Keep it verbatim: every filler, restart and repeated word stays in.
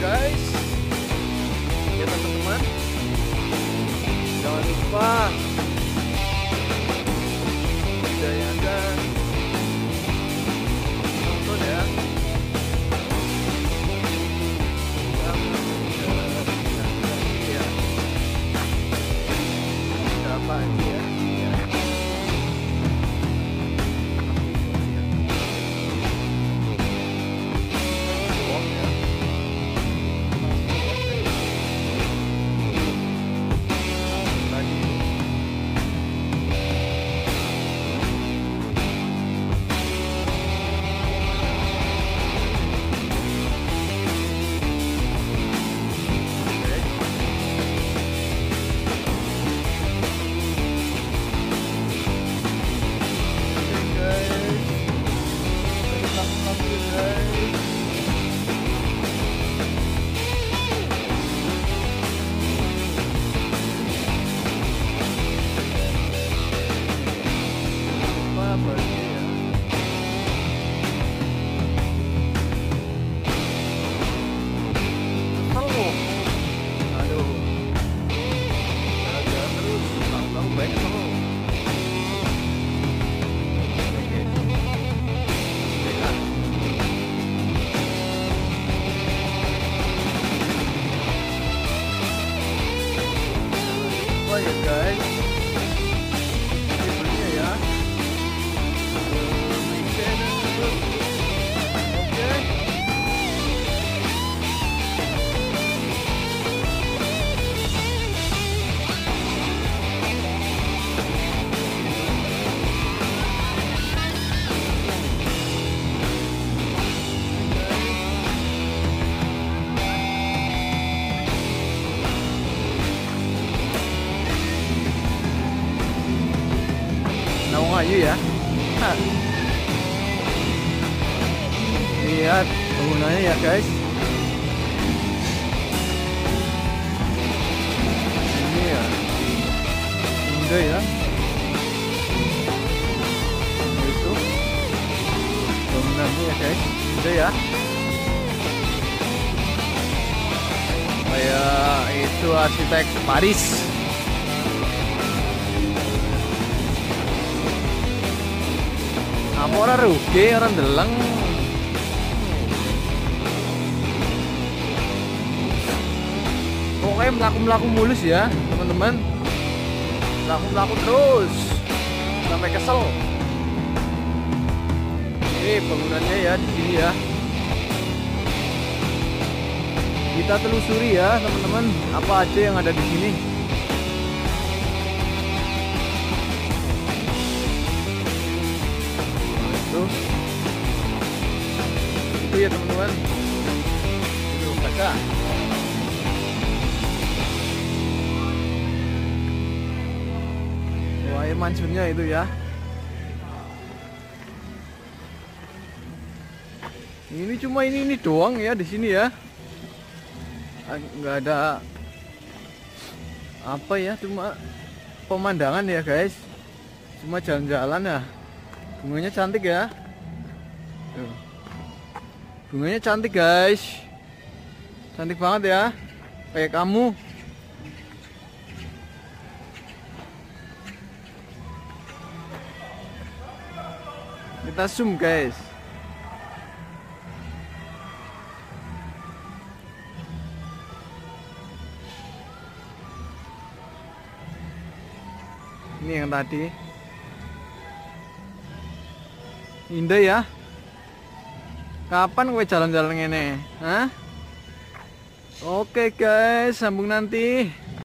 guys. Ya teman-teman, jangan lupa jayakan nonton ya. Apa ini ya? Oh ya guys, ini ya. Oke. Nawang ayu ya. Hah. Lihat bangunannya ya guys. Ini ya, indah ya. Itu bangunannya ya guys, indah ya. Kayak itu arsitek Paris. Apa orang rugi orang deleng. Pokoknya melaku-melaku mulus ya teman-teman, melaku-melaku terus sampai kesel. Ini bangunannya ya di sini ya. Kita telusuri ya teman-teman, apa aja yang ada di sini. Itu ya teman-teman, itu baca. Oh, air mancurnya itu ya. Ini cuma ini ini doang ya di sini ya, nggak ada apa ya, cuma pemandangan ya guys, cuma jalan-jalan ya. Bunganya cantik ya. Tuh. Bunganya cantik guys. Cantik banget ya. Kayak kamu. Kita zoom guys. Ini yang tadi. Indah ya. Kapan gue jalan-jalan ngene? Hah? Oke guys, sambung nanti.